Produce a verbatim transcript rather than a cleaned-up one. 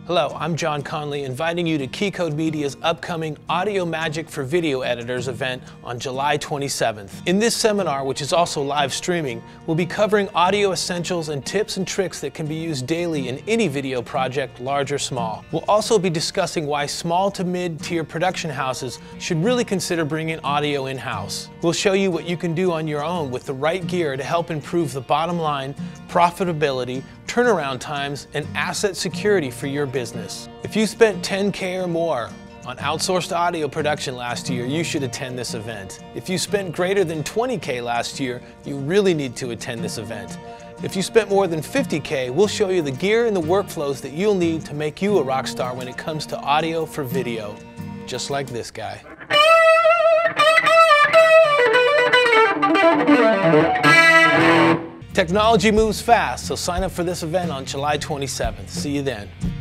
Hello, I'm John Conley, inviting you to Keycode Media's upcoming Audio Magic for Video Editors event on July twenty-seventh. In this seminar, which is also live streaming, we'll be covering audio essentials and tips and tricks that can be used daily in any video project, large or small. We'll also be discussing why small to mid-tier production houses should really consider bringing audio in-house. We'll show you what you can do on your own with the right gear to help improve the bottom line, profitability, turnaround times, and asset security for your business. If you spent ten K or more on outsourced audio production last year, you should attend this event. If you spent greater than twenty K last year, you really need to attend this event. If you spent more than fifty K, we'll show you the gear and the workflows that you'll need to make you a rock star when it comes to audio for video, just like this guy. Technology moves fast, so sign up for this event on July twenty-seventh. See you then.